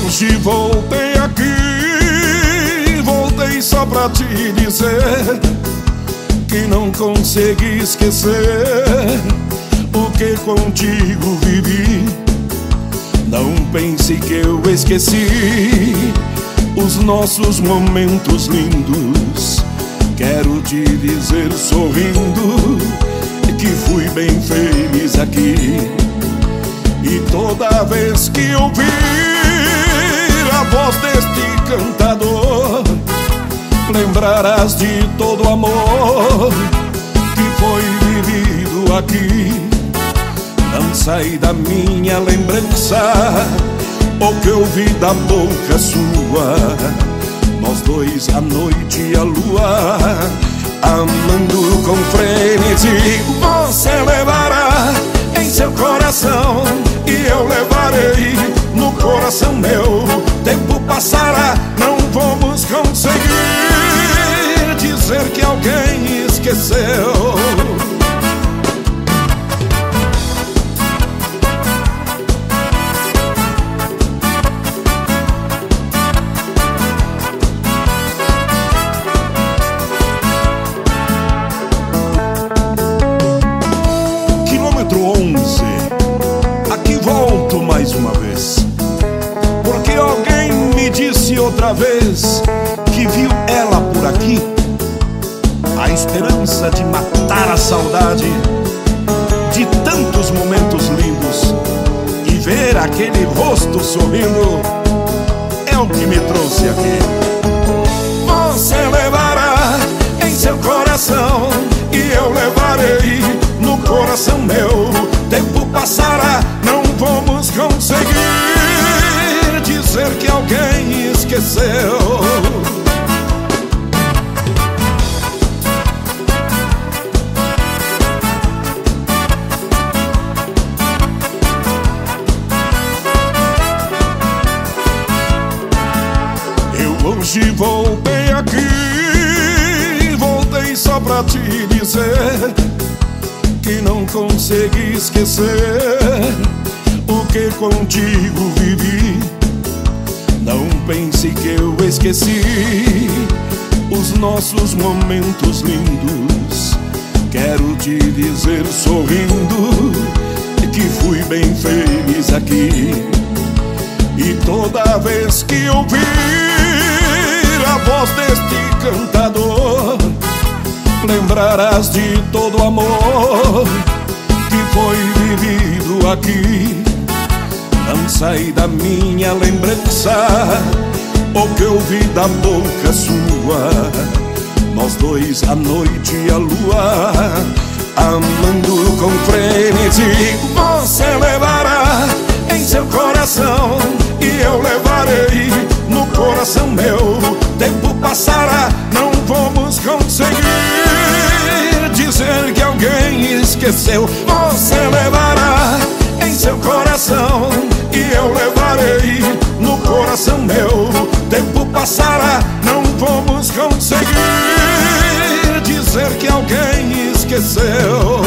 Hoje voltei aqui, voltei só pra te dizer que não consegui esquecer o que contigo vivi. Não pense que eu esqueci os nossos momentos lindos. Quero te dizer sorrindo que fui bem feliz aqui. E toda vez que ouvir a voz deste cantador, lembrarás de todo o amor que foi vivido aqui. Não sai da minha lembrança o que eu vi da boca sua, nós dois, a noite e a lua, amando com frenesi. Você levará em seu coração e eu levarei no coração meu. Tempo passará, não vamos conseguir dizer que alguém esqueceu. Aqui volto mais uma vez, porque alguém me disse outra vez que viu ela por aqui. A esperança de matar a saudade de tantos momentos lindos e ver aquele rosto sorrindo é o que me trouxe aqui. Você levará em seu coração e eu levarei no coração meu. Tempo passará, não vamos conseguir dizer que alguém esqueceu. Eu hoje voltei aqui, voltei só pra te dizer que não consegui esquecer o que contigo vivi. Não pense que eu esqueci os nossos momentos lindos. Quero te dizer sorrindo que fui bem feliz aqui. E toda vez que ouvir a voz deste cantador, lembrarás de todo o amor que foi vivido aqui. Não sai da minha lembrança o que eu vi da boca sua, nós dois, a noite e a lua, amando com frenesi. Você levará em seu coração e eu levarei no coração meu. Tempo passará, não vamos conseguir dizer que alguém esqueceu. Você levará em seu coração e eu levarei no coração meu. Tempo passará, não vamos conseguir dizer que alguém esqueceu.